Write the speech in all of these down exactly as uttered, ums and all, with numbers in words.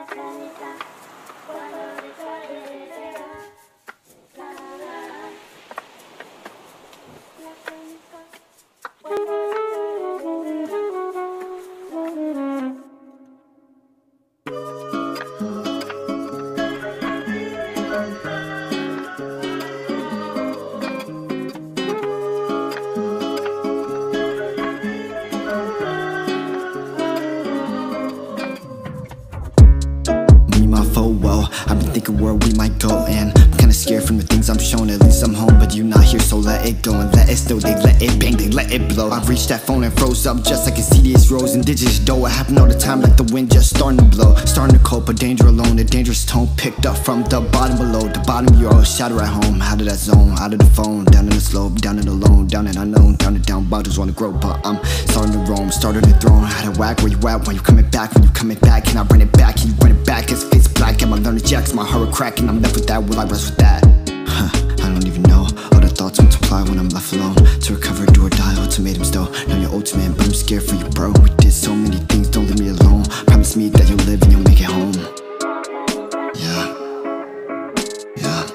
I've been thinking where we might go, and I'm kinda scared from the things I'm shown. At least I'm home, but you not here, so let it go and let it still. They let it bang, they let it blow. I reached that phone and froze up just like insidious rose and digits dough. It happened all the time like the wind just starting to blow. Starting to cope, but danger alone. The dangerous tone picked up from the bottom below. The bottom of your own shadow at home. Out of that zone, out of the phone. Down in the slope, down in the lone, down in unknown. Down and down, bottles wanna grow, but I'm starting to roam. Starting to throne, how to whack where you at. When you coming back, when you coming back. Can I run it back? Can you run it back? It's face black, am I learning jacks? My heart cracking, I'm left with that, will I rest with that? Huh, I don't even know. All the thoughts multiply when I'm left alone. To recover, do or die, ultimatums though. Know you're ultimate, but I'm scared for you, bro. We did so many things, don't leave me alone. Promise me that you'll live and you'll make it home. Yeah. Yeah.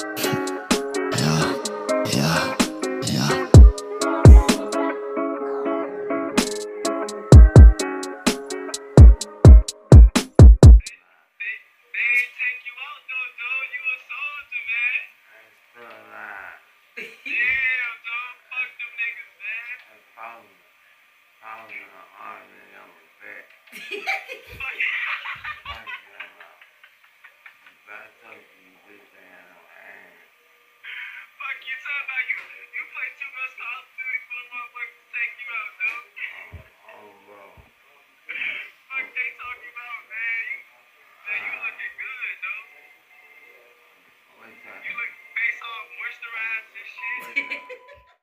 Yeah. Yeah. Yeah. Damn, dog, fuck them niggas, man. That's power. Power in the arm and on the back. Fuck yeah. Fuck I told you, you bitch ain't had no ass. Fuck you, talking about you. You play too much Call of Duty for the motherfuckers to take you out, dog. Oh, oh, bro. Fuck they talking about, man. You, man, you looking good, dog. You look face all moisturized and shit.